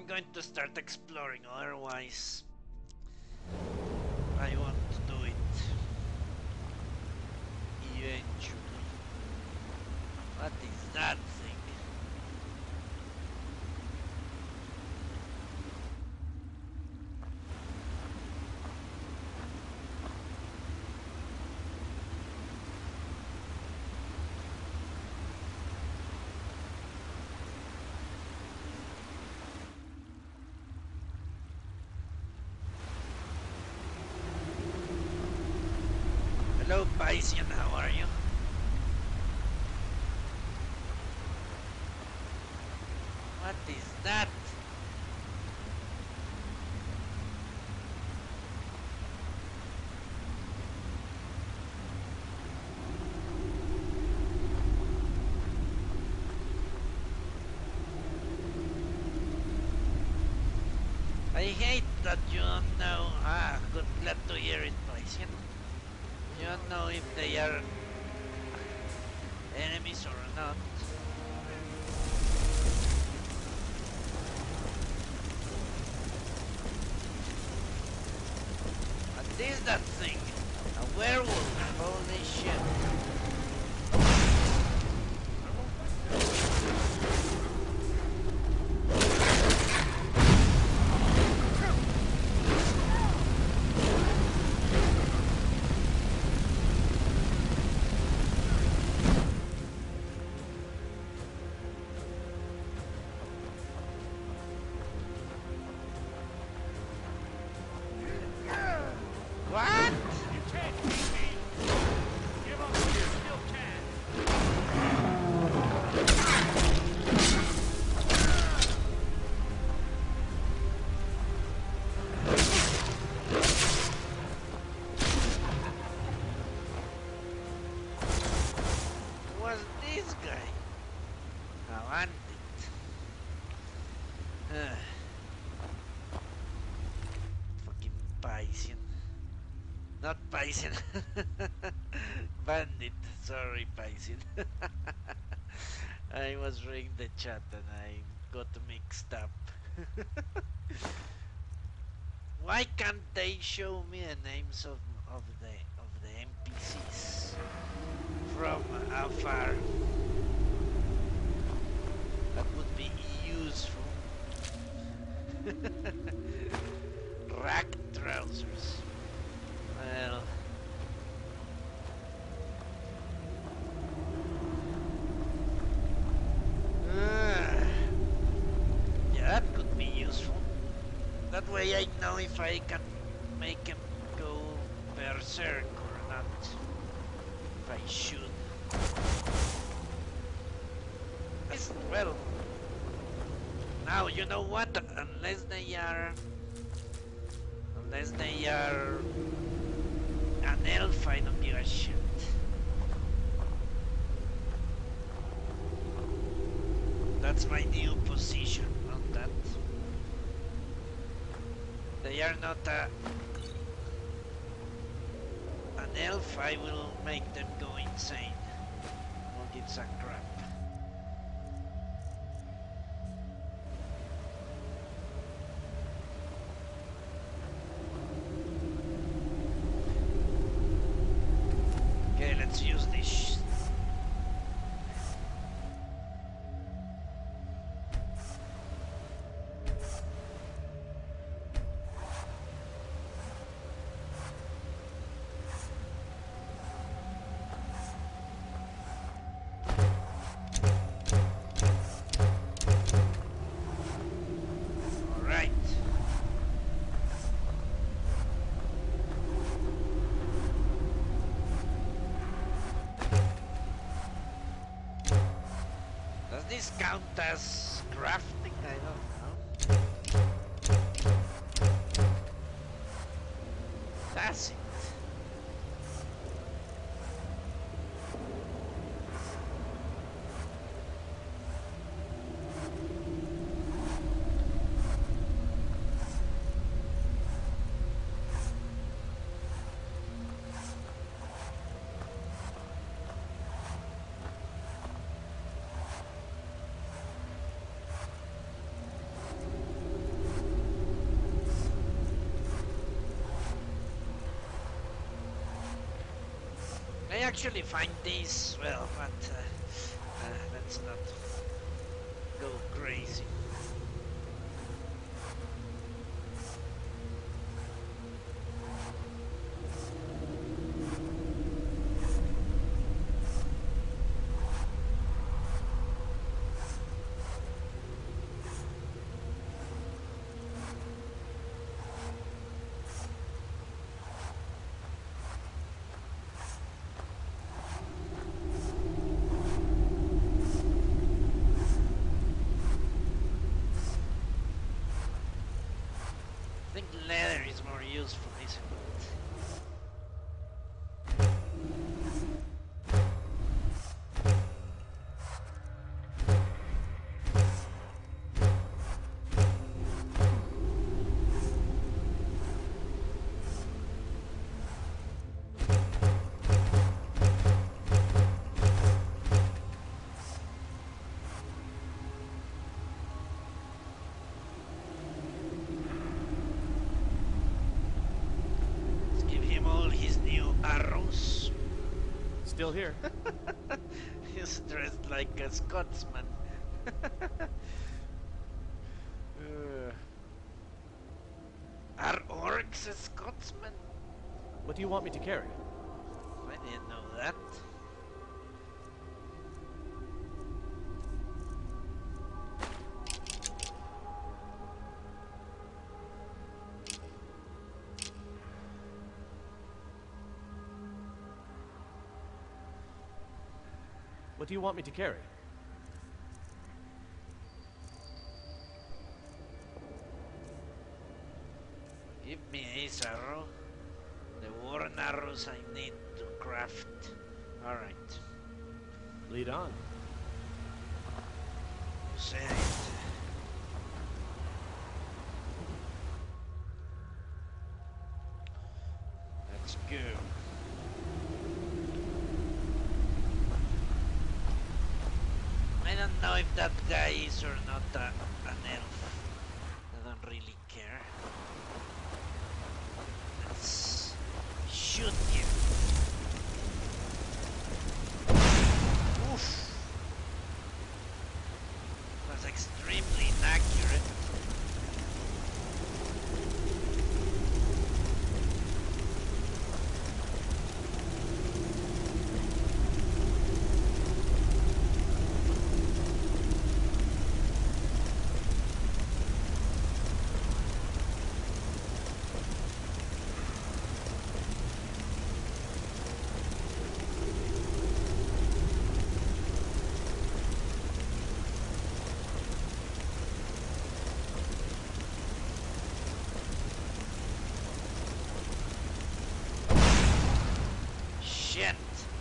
going to start exploring, otherwise I want to do it eventually. What is that thing? Hello, Paisian, how are you? What is that? I hate that you don't know. Ah, good, glad to hear it, Paisian. You don't know if they are enemies or not. What is that thing? A werewolf! Holy shit! What? You can't beat me! Give up when you still can! Who was this guy? A bandit. Fucking Paisian. Not Paisian. Bandit. Sorry, Paisian. I was reading the chat and I got mixed up. Why can't they show me the names of the NPCs from afar? That would be useful. Rack trousers. Well, yeah, that could be useful. That way I know if I can make him go berserk or not. If I should. Well, now you know what? Unless they are an elf, I don't give a shit. That's my new position on that. They are not an elf, I will make them go insane. Who gives a crap? Okay, let's use this. Alright. Does this count as crafting? I don't know. That's it. actually find these, well, but let's not go crazy. I think leather is more useful, isn't it? Let's give him all his new arrows. Still here. He's dressed like a Scotsman. Are orcs a Scotsman? What do you want me to carry? I didn't know that. What do you want me to carry? Give me his arrow. The worn arrows I need to craft. Alright. Lead on. You say it. Let's go. I don't know if that guy is or not an elf. I don't really care. Let's shoot him. Oof. Was extremely inaccurate. Shit.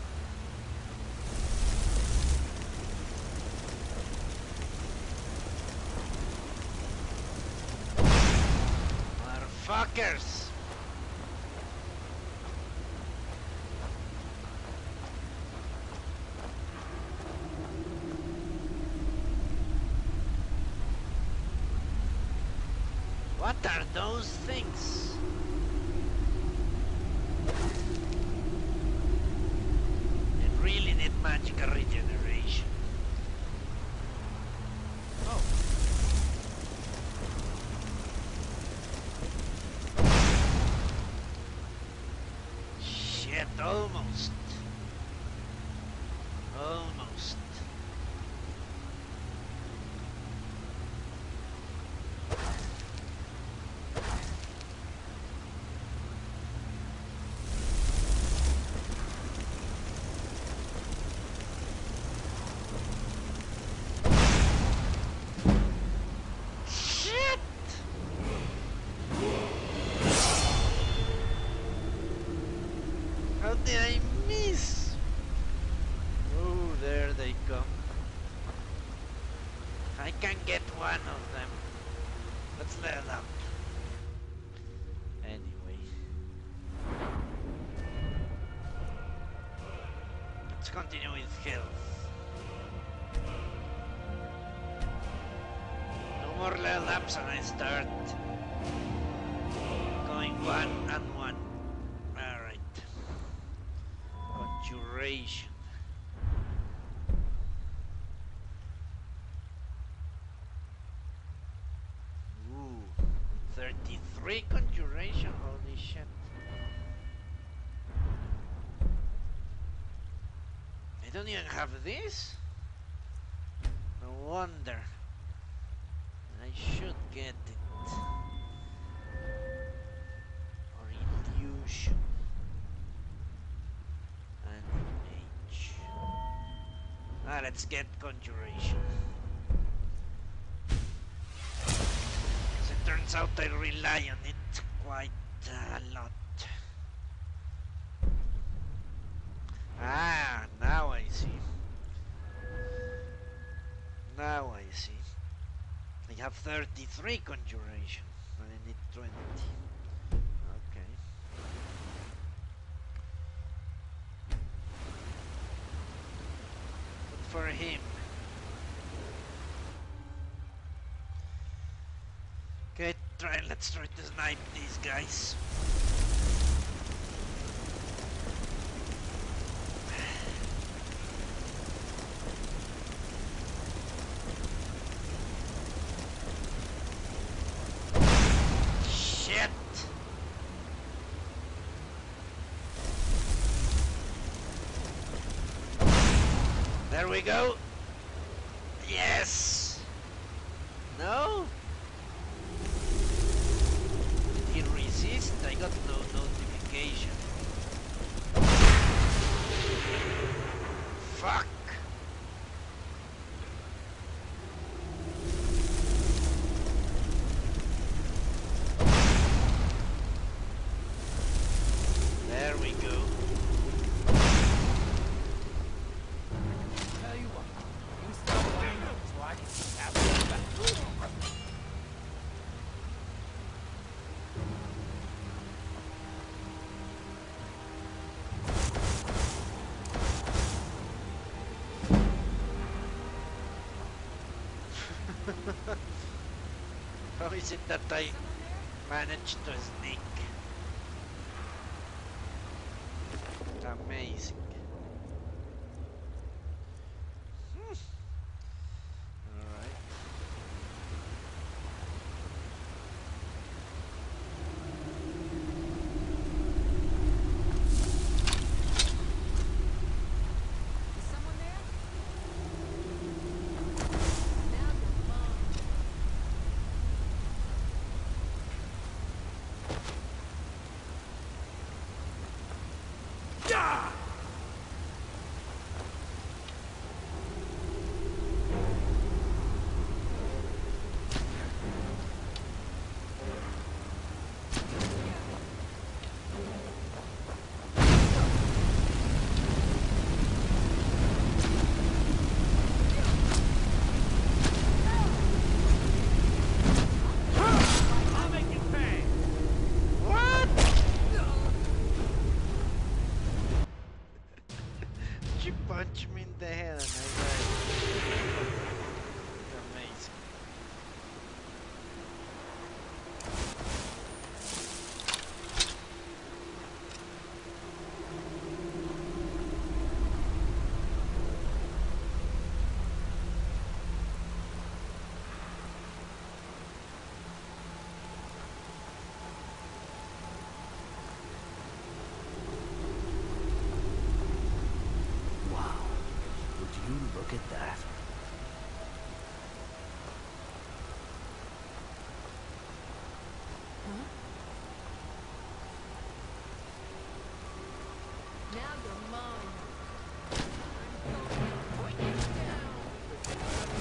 Motherfuckers. What are those things? They really need magical regeneration. Oh, Shit, almost. Almost. Shit! How did I miss? Oh, there they come. I can get one of them. Let's level up. Anyway. Let's continue with health. No more level ups and I start going one and one. Alright. Conjuration. conjuration. Ooh, 33 conjuration, holy shit. I don't even have this? No wonder. I should get it. Or illusion. And mage. Ah, let's get conjuration. As it turns out, I rely on it quite a lot. Ah, now I see. Now I see. I have 33 conjuration, and I need 20. Okay. But for him. Okay, let's try to snipe these guys. Shit! There we go. Yes. No. Did he resist? I got no notification. Fuck. There we go. Tell you what, you stop lying so I can have it back. How is it that I managed to sneak? Amazing. Alright. Is someone there? Now you're mine. I'll make you pay. What? She punched me in the head and I died. Amazing. Wow. Would you look at that? Now you're mine. I'm going to put you down.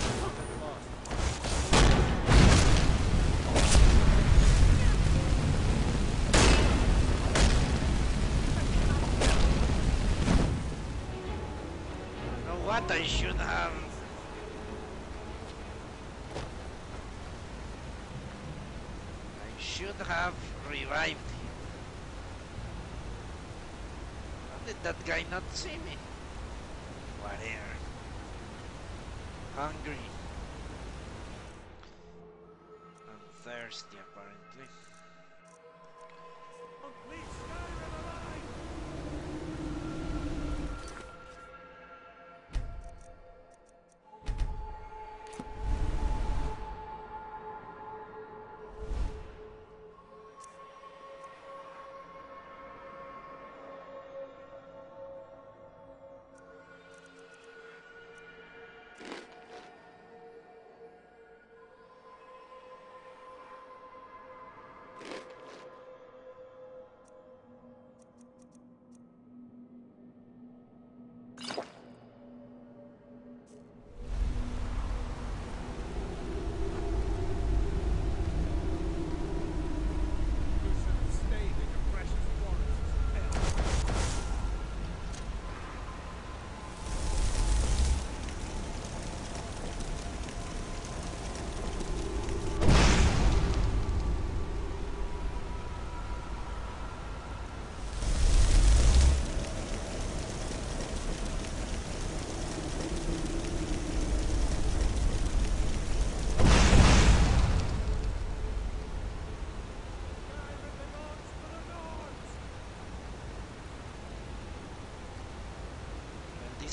You know what I should have? I should have revived him. How did that guy not see me? Whatever. Hungry. I'm thirsty apparently. Oh, please, Skyrim alive!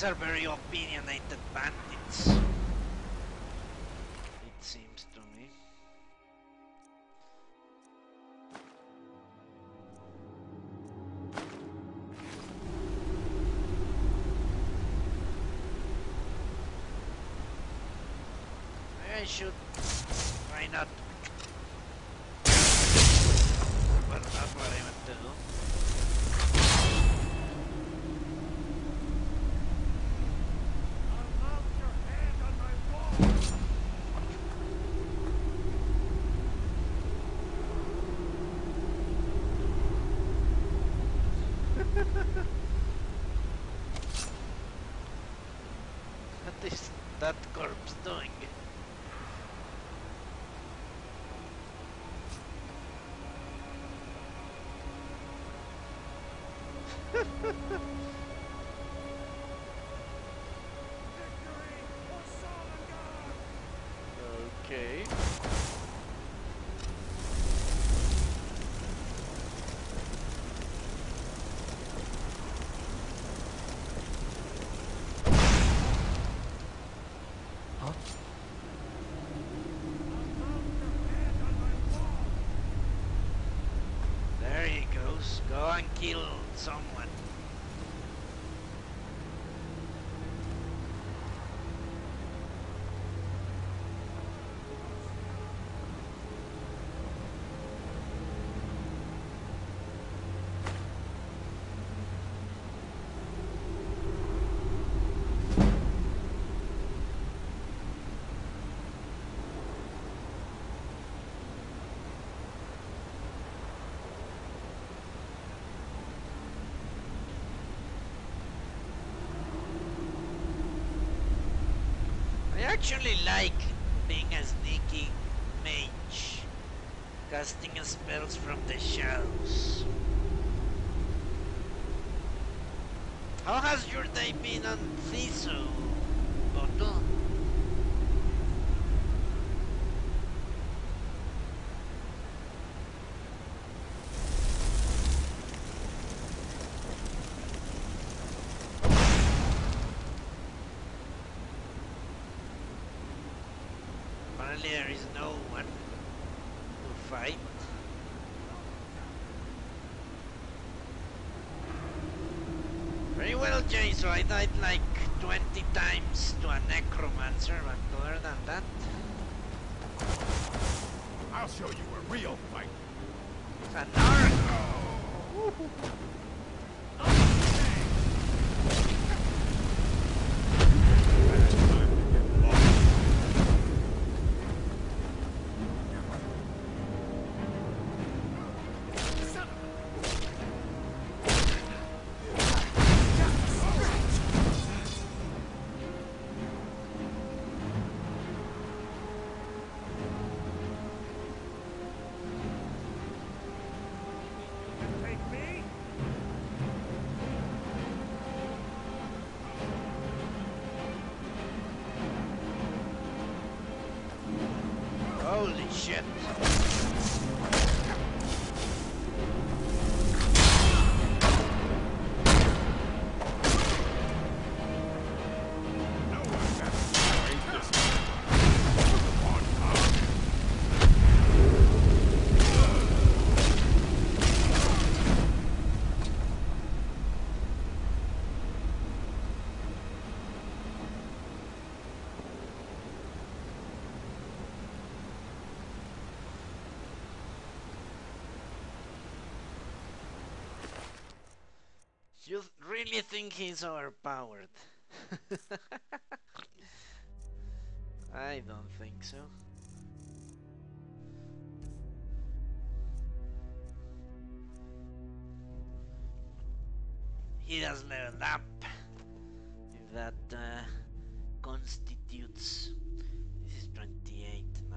These are very opinionated bandits. It seems to me. I should try not. Well, not what I want to do. I'll mount your hand on my wall! What is that corpse doing? Victory or Solomon! Okay. Huh? I'll mount your hand on my wall! There he goes. Go and kill someone. I actually like being a sneaky mage, casting spells from the shadows. How has your day been on Thiso, Otto? Apparently there is no one to fight. Very well, Jay, so I died like 20 times to a necromancer, but other than that... I'll show you a real fight! An arc! Take me? Holy shit! No one can separate this one arm. You really think he's overpowered? I don't think so. He has leveled up. If that constitutes... This is 28 now.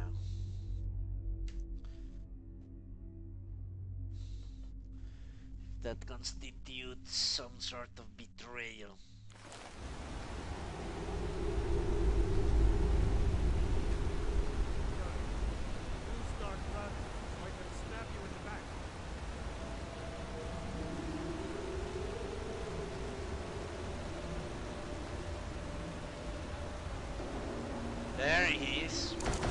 If that constitutes some sort of betrayal. You start running, so I can stab you in the back. he is.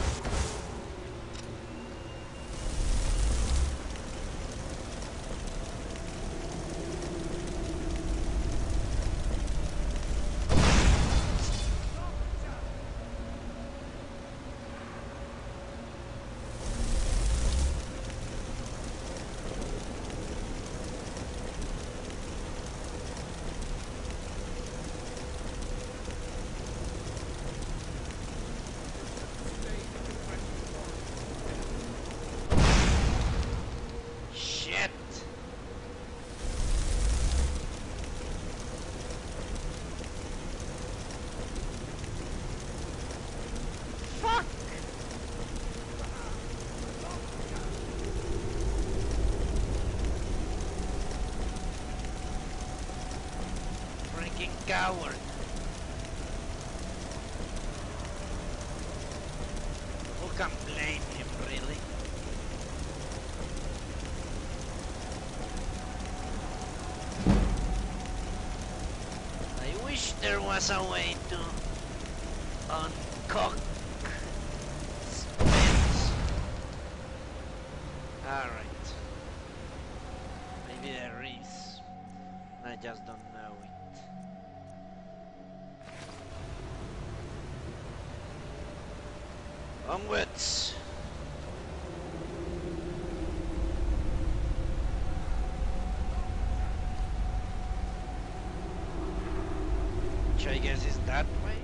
Shit! Fuck! Freaking coward! Who can blame him, really? I wish there was a way to uncock spins. Alright. Maybe there is. I just don't know it. Onwards! Which I guess is that way?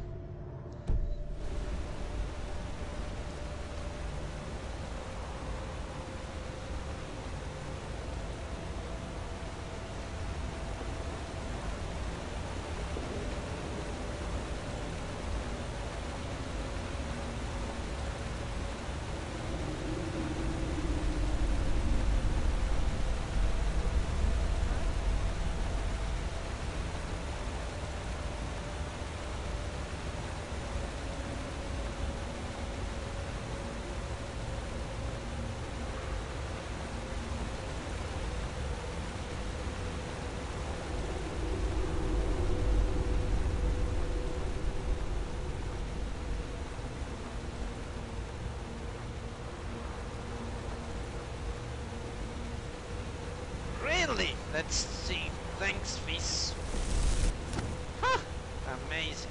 Really? Let's see. Thanks, Fizz. Huh! Amazing.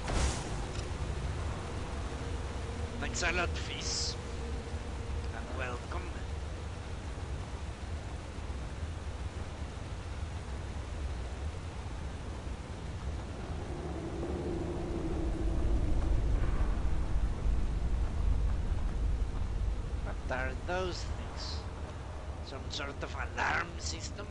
Thanks a lot, Fizz. And welcome. What are those things? Some sort of alarm system?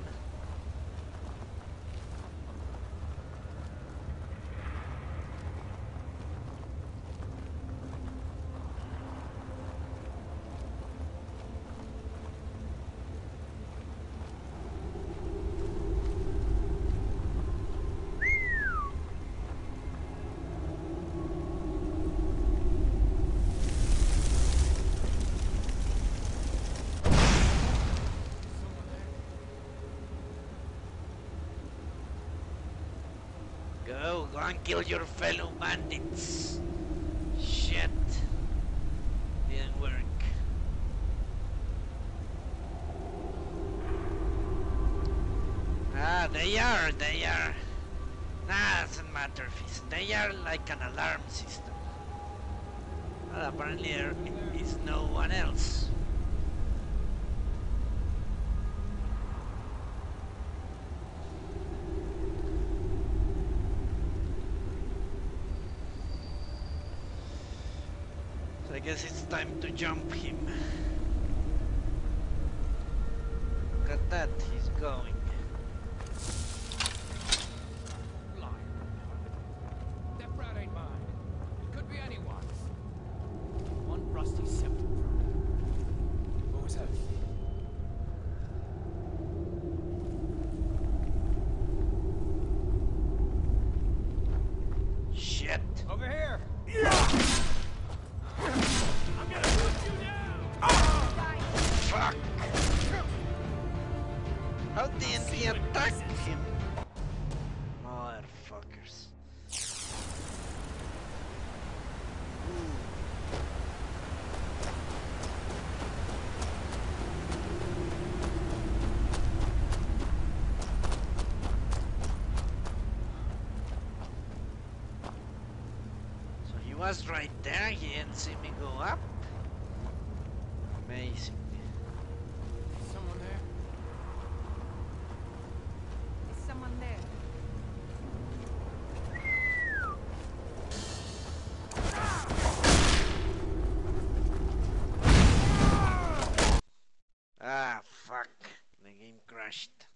Go and kill your fellow bandits. Shit. Didn't work. Ah, they are. Nah, doesn't matter, Fizz. They are like an alarm system. Well, apparently there is no one else. I guess it's time to jump him. Look at that, he's going. That brat ain't mine. It could be anyone's. One rusty septum. What was that? Shit. Over here! Fuck! How did was right there, he didn't see me go up. Amazing. Someone there? Is someone there? Ah, fuck. The game crashed.